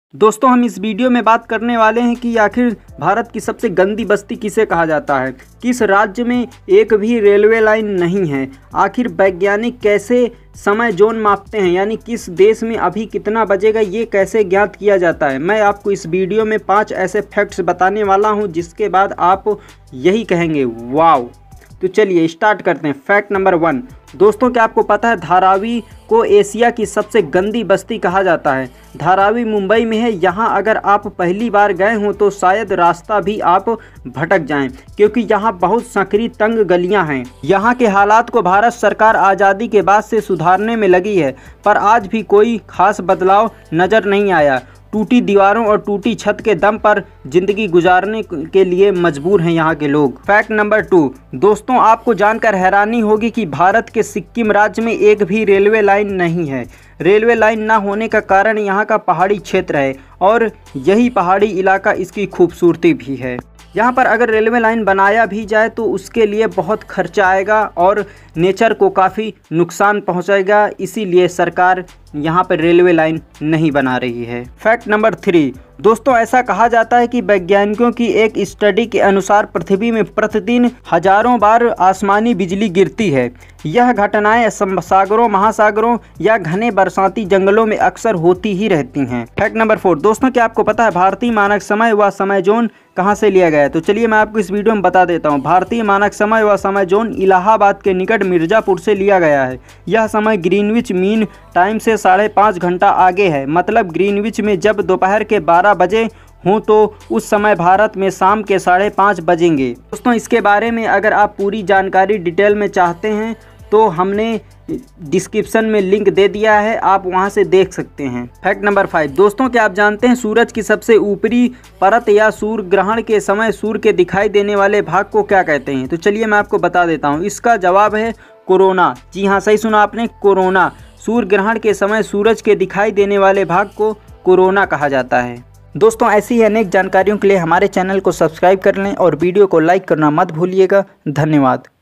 दोस्तों हम इस वीडियो में बात करने वाले हैं कि आखिर भारत की सबसे गंदी बस्ती किसे कहा जाता है। किस राज्य में एक भी रेलवे लाइन नहीं है। आखिर वैज्ञानिक कैसे समय जोन मापते हैं, यानी किस देश में अभी कितना बजेगा ये कैसे ज्ञात किया जाता है। मैं आपको इस वीडियो में 5 ऐसे फैक्ट्स बताने वाला हूं जिसके बाद आप यही कहेंगे वाओ। तो चलिए स्टार्ट करते हैं। फैक्ट नंबर 1, दोस्तों क्या आपको पता है धारावी को एशिया की सबसे गंदी बस्ती कहा जाता है। धारावी मुंबई में है। यहाँ अगर आप पहली बार गए हों तो शायद रास्ता भी आप भटक जाएं, क्योंकि यहाँ बहुत संकरी तंग गलियाँ हैं। यहाँ के हालात को भारत सरकार आज़ादी के बाद से सुधारने में लगी है, पर आज भी कोई खास बदलाव नज़र नहीं आया। टूटी दीवारों और टूटी छत के दम पर जिंदगी गुजारने के लिए मजबूर हैं यहाँ के लोग। फैक्ट नंबर 2, दोस्तों आपको जानकर हैरानी होगी कि भारत के सिक्किम राज्य में एक भी रेलवे लाइन नहीं है। रेलवे लाइन ना होने का कारण यहाँ का पहाड़ी क्षेत्र है और यही पहाड़ी इलाका इसकी खूबसूरती भी है। यहाँ पर अगर रेलवे लाइन बनाया भी जाए तो उसके लिए बहुत खर्चा आएगा और नेचर को काफ़ी नुकसान पहुँचेगा, इसीलिए सरकार यहाँ पर रेलवे लाइन नहीं बना रही है। फैक्ट नंबर 3, दोस्तों ऐसा कहा जाता है कि वैज्ञानिकों की एक स्टडी के अनुसार पृथ्वी में प्रतिदिन हजारों बार आसमानी बिजली गिरती है। यह घटनाएं सागरों, महासागरों या घने बरसाती जंगलों में अक्सर होती ही रहती हैं। फैक्ट नंबर 4, दोस्तों क्या आपको पता है भारतीय मानक समय व समय जोन कहाँ से लिया गया है। तो चलिए मैं आपको इस वीडियो में बता देता हूँ। भारतीय मानक समय व समय जोन इलाहाबाद के निकट मिर्ज़ापुर से लिया गया है। यह समय ग्रीनविच मीन टाइम से 5.5 घंटा आगे है। मतलब ग्रीनविच में जब दोपहर के 12 बजे हों तो उस समय भारत में शाम के 5:30 बजेंगे। दोस्तों इसके बारे में अगर आप पूरी जानकारी डिटेल में चाहते हैं तो हमने डिस्क्रिप्शन में लिंक दे दिया है, आप वहां से देख सकते हैं। फैक्ट नंबर 5, दोस्तों क्या आप जानते हैं सूरज की सबसे ऊपरी परत या सूर्य ग्रहण के समय सूर्य के दिखाई देने वाले भाग को क्या कहते हैं। तो चलिए मैं आपको बता देता हूं। इसका जवाब है कोरोना। जी हाँ, सही सुना आपने, कोरोना। सूर्य ग्रहण के समय सूरज के दिखाई देने वाले भाग को कोरोना कहा जाता है। दोस्तों ऐसी ही अनेक जानकारियों के लिए हमारे चैनल को सब्सक्राइब कर लें और वीडियो को लाइक करना मत भूलिएगा। धन्यवाद।